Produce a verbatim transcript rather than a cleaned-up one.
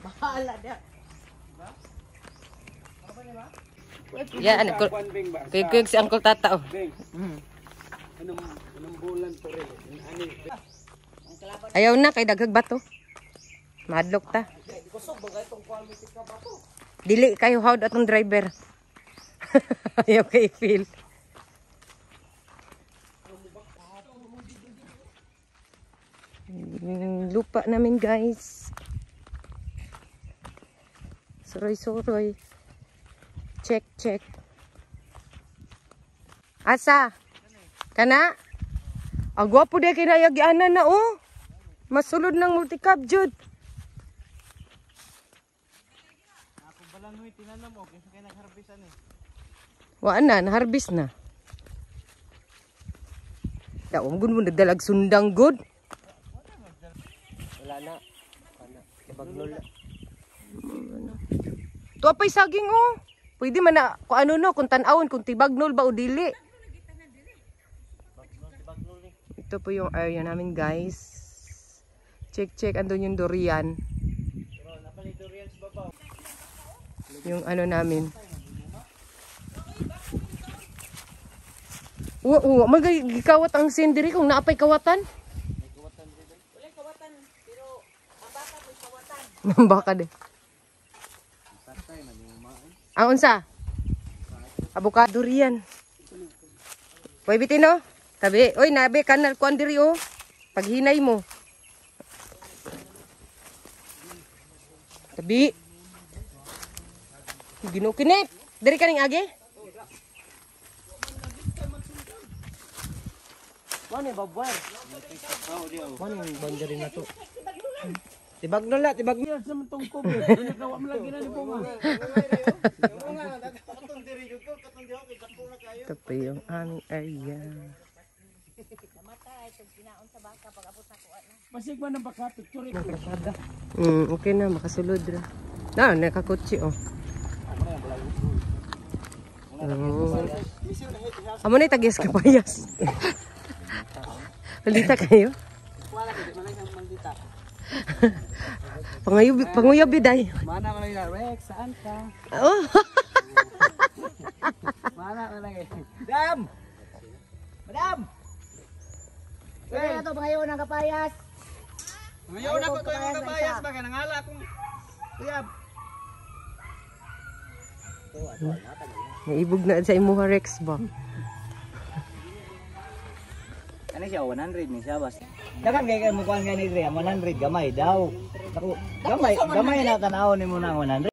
Bahala dia. Yan, Uncle. Kuyog si Uncle Tata, oh. Mm. Anong, anong bulan to rin? Ani. Ayaw na, kay daghag bato. Madlok ta. Dili kayo hawd atong driver. Ayaw kay feel. Yung lupa namin, guys. Suroy-suroy. Check, check. Asa? Kana? Ang gwapo dia kinayagyanan na, oh. Masulod ng multicab, Jud. Ako balanoy tinanam mo kaysa kay nagharbisan eh. Waan na, naharbis na. Daong gud mo nagdalag sundang good. Wala na. Wala. Ibagnol na. Tuwa pa'y saging, oh. Pwede man na, kung ano no, kung tanawon, kung tibagnol ba o dili. Ito po yung area namin, guys. Check, check. Andun yung durian. Yung ano namin. Oo, oo. Magigikawat ang sindiri kung naapay kawatan. Wala kawatan, pero ang baka may kawatan. Ang baka de. Ang unsa? Avocado riyan. Hoy bitino, tabi. Oy nabe kanal kuan diri oh. Paghinay mo. Tabi. Ginukinip. Diri kaning agi. Mano babwar. Mano bandari na to. Tibagnol na, tibagnol sa mantong ko. Nagawa mo lagi na ni Bunga. Ito pa yung aming area. Masig man ang baka picture ito. Mm, okay na, makasulod ra. Na, nakakutsi oh. Oh. Amo na tagis ka payas. Balita kayo? Wala ka di man lang maldita. Panguyab, panguyab biday. Mana man lang Rex, saan ka? Oh. Mana man lang eh. Madam. Madam. Kaya na to, pangayon ng kapayas. Ngayon ako to yung kabayas ba kaya nangala akong tuyab. Naibog na sa imuha Rex ba? Ano siya one hundred ni siya bas. Dakan kay kay mukuan nga ni Dre one hundred gamay daw. Ako gamay gamay na tanaw ni mo na one hundred.